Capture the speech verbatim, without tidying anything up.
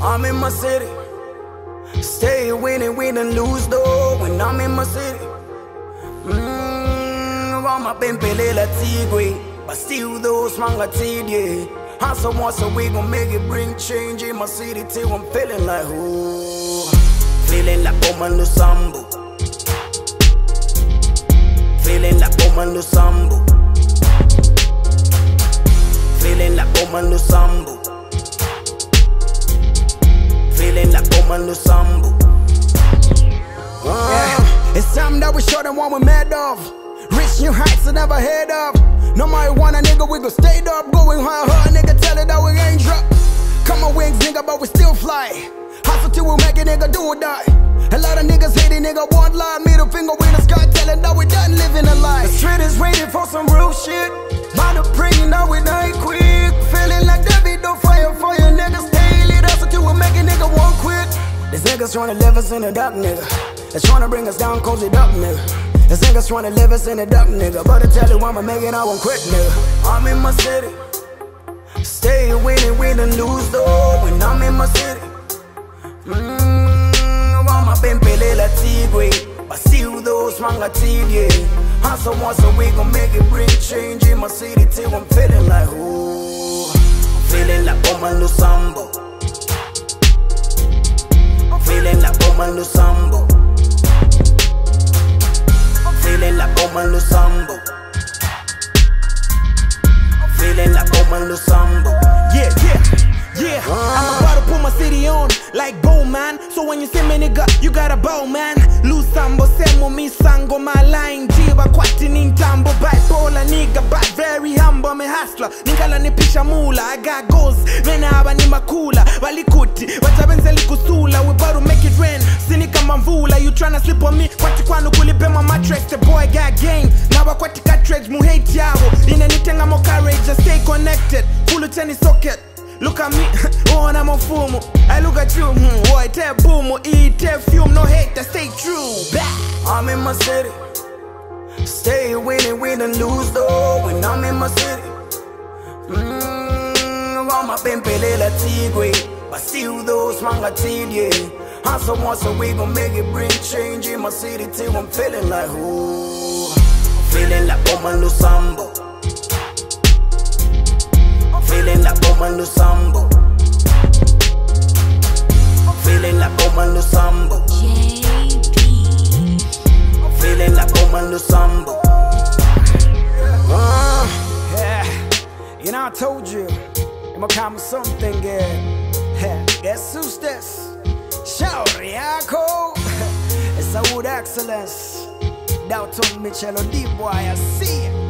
I'm in my city. Stay winning, win and lose though. When I'm in my city, mmm, I'm up in Pelela Tigre, but still those manga yeah. Hustle once a week gon' make it bring change in my city till I'm feeling like ooh, feeling like Oman Lusambo, feeling like Oman Lusambo, feeling like Oman Lusambo, feeling like Oman Lusambo. Yeah, it's time that we show them what we made of. Reach new heights I never heard of. No marijuana, nigga, we gon' stay up. Going high, hard, nigga, tell it that we ain't drop. Come on wings, nigga, but we still fly. Hustle till we make it, nigga, do or die. A lot of niggas hate it, nigga, won't lie. Middle finger in the sky, telling that we done living a lie. The street is waiting for some real shit. By the praying, now we die quick. Feeling like David, don't fire, fire, niggas stay lit. Hustle till we make it, nigga, won't quit. These niggas tryna live us in the dark, nigga. They're tryna bring us down, cause it up, nigga. These niggas tryna live us in the dark, nigga. But I tell you I'ma make it, I won't quit, nigga. I'm in my city. Stay winning, win and lose though. When I'm in my city, mmm, I'm up in Pelela Tigre, but still those manga yeah. Hustle once a week gon' make it bring change in my city till I'm feeling like ooh, feeling like Oman Lusambo, feeling like Oman Lusambo, feeling like Oman Lusambo, feeling like Oman Lusambo. Yeah, yeah, yeah. uh. I'm about to put my city on like Bowman. So when you see me, nigga, you got a bow, man. Lusambo, semo mi sango, my line jiba kwati nintambo. Bipolar nigga, but very humble, me hustler. Ningala ni pisha mula, I got goals. Vena haba ni makula, walikuti watabenze likusula. We about to make it rain, sinika mamvula. You tryna slip on me, kwati kwanu kulipe my mattress. The boy got game, now kwati cartridge, mu hate yabo. Ine nitenga mo courage, just stay connected. Full tennis socket. Look at me, oh, I'm a fumo. I look at you, hmm, boy, tell boom, eat, tell fume, no hate, that stay true. Back. I'm in my city. Stay winning, win and lose though. When I'm in my city, mmm, I'm up in Pelela Tigre, but still those manga yeah. Hustle once a week gon' make it bring change in my city till I'm feeling like ooh, feeling like Oman Lusambo, feeling like Oman Lusambo, feeling like Oman Lusambo, feeling like Oman Lusambo. Uh, yeah, you know I told you, I'ma come with something, yeah. Guess who's this? Shauriako. It's a wood excellence. Doubton Michelo D-Boy, I see it.